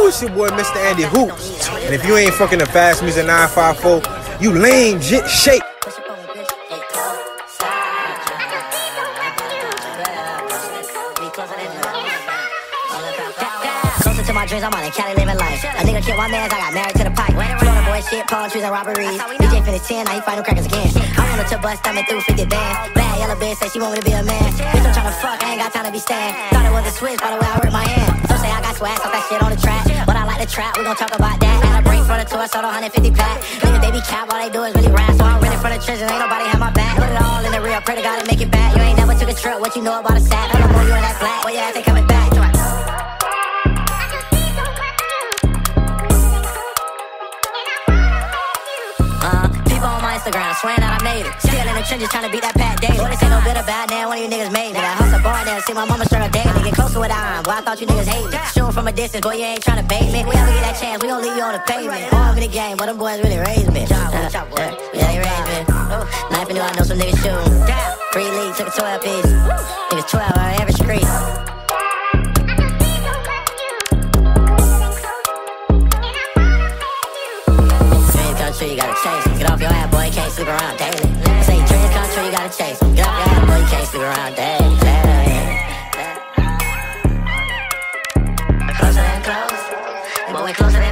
it's your boy Mr. Andy Hoops. And if you ain't fucking the Fast Music 954, you lame jit shape. Closer to my dreams, I'm on in Cali living life. A nigga killed my mans, I got married to the pipe. Florida boy shit, palm trees and robberies. DJ finished 10, now he fighting crackers again. I want her to bust, thumbing through 50 bands. Bad yellow bitch, say she want me to be a man. Bitch, I'm tryna fuck, I ain't got time to be stand. Thought it was a switch, by the way I ripped my hand. So say I got swag, off that shit on the track. But I like the trap, we gon' talk about that. Had a break for the tour, sold 150 pack. Niggas, they be cap, all they do is really rap. So I'm really for the treasures, ain't nobody have my back. Put it all in the real, pray to God to make it back. You ain't never took a trip, what you know about a sack? I don't know you in that flat, well yeah, they coming back. Instagram, swearing that I made it. Still in the trenches trying to beat that pat daily. Boy, this ain't no bit of bad, damn, one of you niggas made it. I hustle bar there, see my mama struggle daily. Get closer with iron, boy, I thought you niggas hate me. Shooting from a distance, boy, you ain't trying to bait me. We ever get that chance, we gon' leave you on the pavement. All over the game, but them boys really raised me. Yeah, they raised me. Knife and knew I know some niggas shooting. Free league, took a 12 piece. Niggas 12 on every street. You gotta chase him. Get off your ass, boy, you can't sleep around daily. I say dreams come true, you gotta chase him. Get off your ass, boy, you can't sleep around daily. Closer and close, boy, we closer than